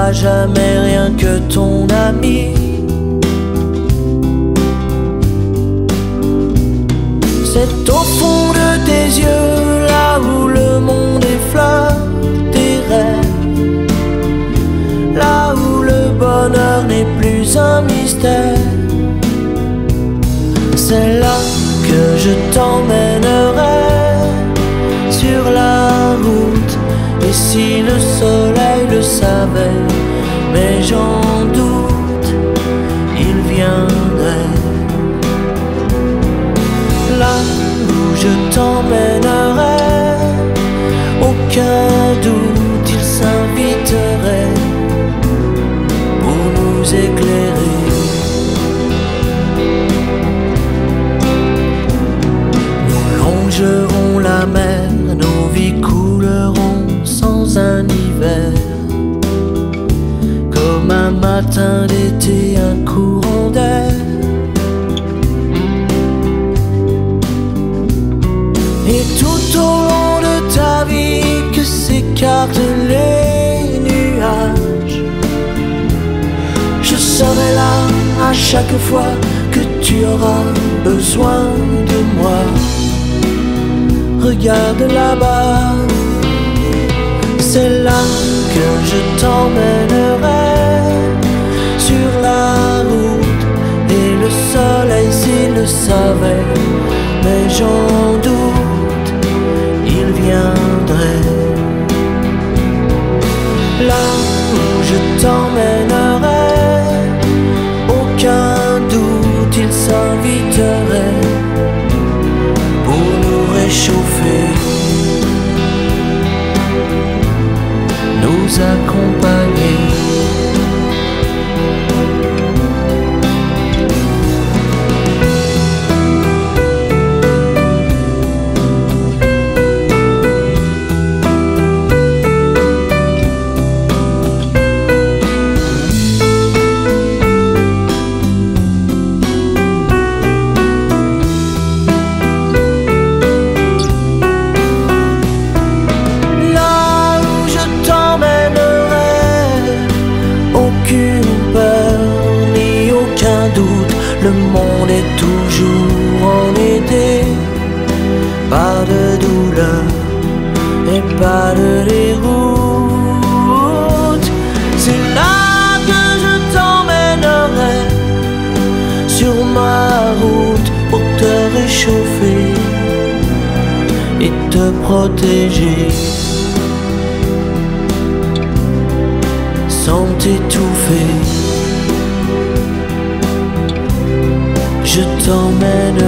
seras jamais rien que ton ami. C'est au fond de tes yeux, là où le monde effleure tes rêves, là où le bonheur n'est plus un mystère. C'est là que je t'emmènerai sur la route. Et si le soleil le savait, mais j'en doute, il viendrait. Là où je t'emmènerai, aucun doute, il s'inviterait pour nous éclairer. Nous longerons la mer, nos vies couleront sans un hiver. Comme un matin d'été, un courant d'air. Et tout au long de ta vie que s'écartent les nuages, je serai là à chaque fois que tu auras besoin de moi. Regarde là-bas, c'est là que je t'emmènerai sur la route. Et le soleil s'il le savait, mais j'en doute, il viendrait. Là où je t'emmènerai, aucun doute, il s'inviterait pour nous réchauffer, nous accompagner. Le monde est toujours en été, pas de douleur et pas de déroute. C'est là que je t'emmènerai sur ma route pour te réchauffer et te protéger sans t'étouffer. Je t'emmène